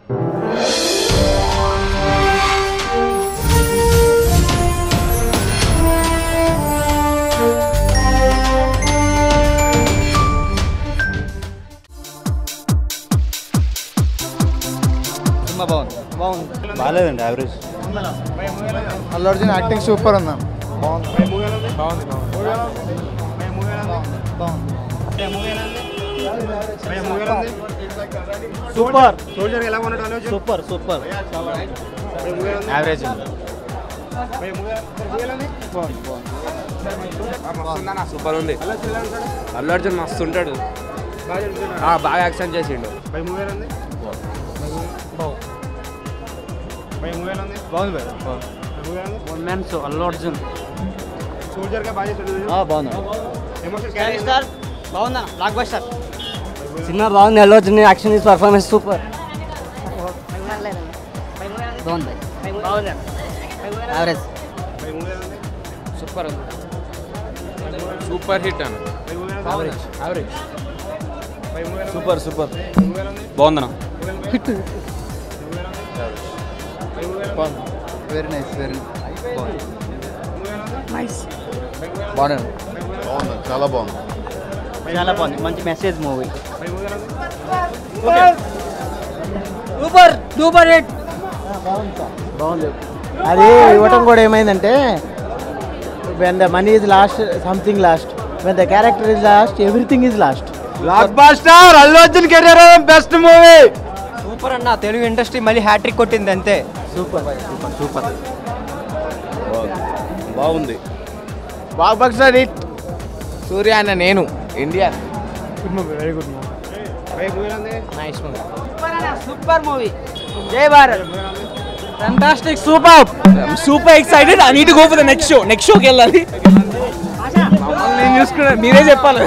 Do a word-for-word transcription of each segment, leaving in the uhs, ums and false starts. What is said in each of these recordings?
బాగుంది బాగుంది బాగాలేదండి average. Allu Arjun acting super ఉందా? బాగుంది బాగుంది super super super average. Super ఉంది. అల్లు అర్జున్ మస్తు ఉంటాడు, బాగా యాక్షన్ చేసిండు. బాగుంది అల్లు అర్జున్ బాగుందా? బ్లాక్ బస్టర్ సినిమా బాగుంది. Allu Arjun action performance super. బాగుంది యావరేజ్. సూపర్ ఉంది, సూపర్ హిట్ అన్న. యావరేజ్ యావరేజ్ సూపర్ సూపర్ బాగుందన్న. Hit very nice very nice. బాగుంది బాగుంది చాలా బాగుంది చాలా బాగుంది. మంచి message movie. Super super hit. బాగుంది. అది ఇవ్వటం కూడా ఏమైందంటే when the money is lost something lost, when the character is lost everything is lost. Blockbuster Allu Arjun career best movie. Super అన్న, తెలుగు ఇండస్ట్రీ మళ్ళీ హ్యాట్రిక్ కొట్టింది అంతే. సూపర్ సూపర్ సూపర్ బాగుంది. Blockbuster hit. సూర్య అన్న నేను India. Good movie, very good movie. Nice movie. Super movie. Jai Bharat. Fantastic super super excited. I need to go for the next show. Next షోకి వెళ్ళాలి. నేను చూసుకున్నా, మీరే చెప్పాలి.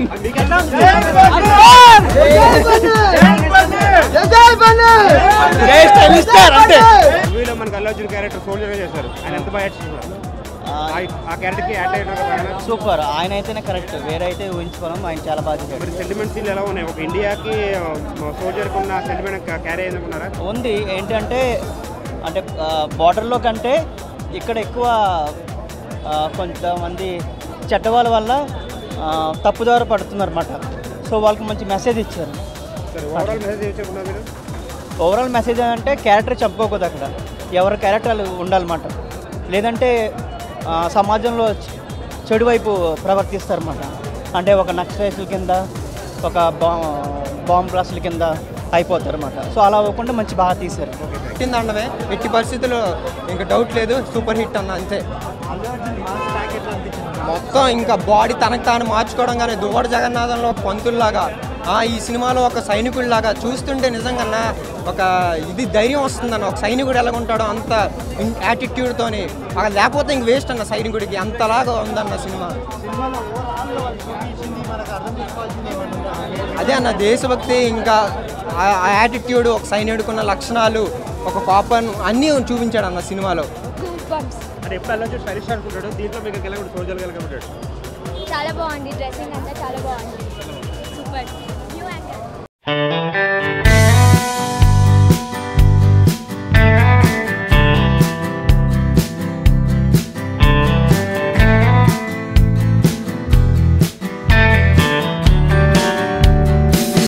అంటే మూవీలో మనకు అల్లు అర్జున్ క్యారెక్టర్ సోల్జర్గా చేశారు. ఆయన ఎంత బాగా చేస్తున్నారు ఆ క్యారెక్టర్కి యాడ్ అయ్యారు. సూపర్. ఆయన అయితేనే కరెక్ట్, వేరే అయితే ఊహించుకోవడం. ఆయన చాలా బాగా చేశాడు. మరి సెంటిమెంట్ సీన్లు ఎలా ఉన్నాయి? ఒక ఇండియాకి సోల్జర్కి ఉన్న సెంటిమెంట్ క్యారీ అయ్యిందనుకున్నారా? ఉంది. ఏంటంటే అంటే బార్డర్లో కంటే ఇక్కడ ఎక్కువ కొంతమంది చెడ్డవాళ్ళ వల్ల తప్పుదారి పడుతున్నారు అన్నమాట. సో వాళ్ళకి మంచి మెసేజ్ ఇచ్చారు. ఓవరాల్ మెసేజ్ ఇచ్చారు మీరు? ఓవరాల్ మెసేజ్ అంటే క్యారెక్టర్ చెప్పుకోకూడదు, అక్కడ ఎవరి క్యారెక్టర్ ఉండాలన్నమాట. లేదంటే సమాజంలో చెడు వైపు ప్రవర్తిస్తారన్నమాట. అంటే ఒక నక్సలైట్ల కింద, ఒక బా బాంబ్ బ్లాస్ట్ల కింద అయిపోతారు అన్నమాట. సో అలా అవ్వకుండా మంచి బాగా తీశారు. హిట్ అన్నవే ఎట్టి పరిస్థితుల్లో ఇంకా డౌట్ లేదు, సూపర్ హిట్ అన్న అంతే. మొత్తం ఇంకా బాడీ తనకు తాను మార్చుకోవడం కానీ దువ్వాడ జగన్నాథంలో పంతుల్లాగా, ఈ సినిమాలో ఒక సైనికుడిలాగా చూస్తుంటే నిజంగా ఒక ఇది ధైర్యం వస్తుందన్న. ఒక సైనికుడు ఎలాగుంటాడో అంత యాటిట్యూడ్తోని, లేకపోతే ఇంక వేస్ట్ అన్న సైనికుడికి, అంతలాగా ఉందన్న సినిమా. అదే అన్న దేశభక్తి, ఇంకా ఆ యాటిట్యూడ్, ఒక సైనికుడుకున్న లక్షణాలు, ఒక కోపం అన్నీ చూపించాడు అన్న సినిమాలో. అంటే ఎప్పుడు అల్లు అర్జున్ స్టైలిష్ అనుకుంటాడు, దీంట్లో మీకు ఎలా సోల్జర్ కనుక చాలా బాగుంది. డ్రెస్సింగ్ అంతా చాలా బాగుంది. సూపర్.